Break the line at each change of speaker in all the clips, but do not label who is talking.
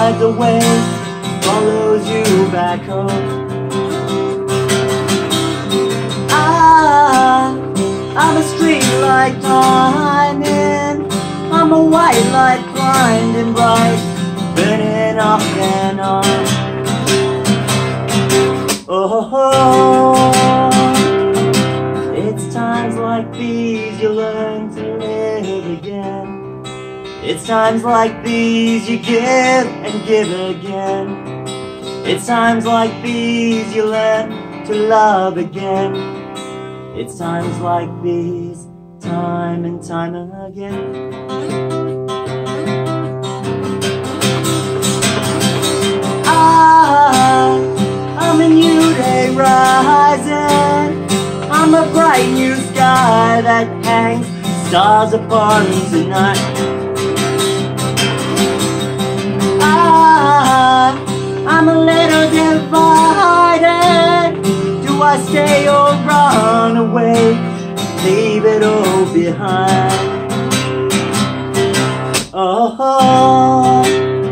rides away, follows you back home. I'm a street light shining, I'm a white light blinding bright, burning off and on. Oh, it's times like these you learn to live again. It's times like these you give and give again. It's times like these you learn to love again. It's times like these, time and time again. I'm a new day rising, I'm a bright new sky that hangs stars upon tonight. I'm a little divided, do I stay or run away, leave it all behind? Oh,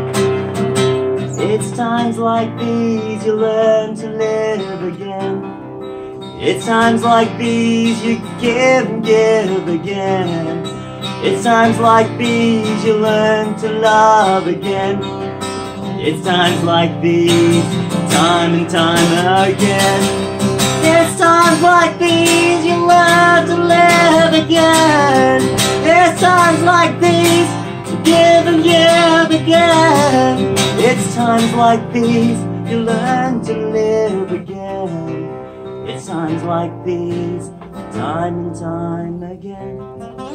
it's times like these you learn to live again. It's times like these you give and give again. It's times like these you learn to love again. It's times like these, time and time again. It's times like these you learn to live again. It's times like these you give and give again. It's times like these you learn to live again. It's times like these, time and time again.